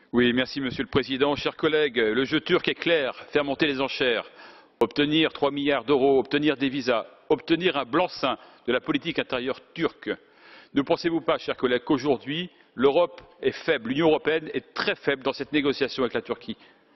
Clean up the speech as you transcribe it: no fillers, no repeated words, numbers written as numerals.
Oui, merci Monsieur le Président. Chers collègues, le jeu turc est clair, faire monter les enchères, obtenir 3 milliards d'euros, obtenir des visas, obtenir un blanc-seing de la politique intérieure turque. Ne pensez-vous pas, chers collègues, qu'aujourd'hui, l'Europe est faible, l'Union européenne est très faible dans cette négociation avec la Turquie?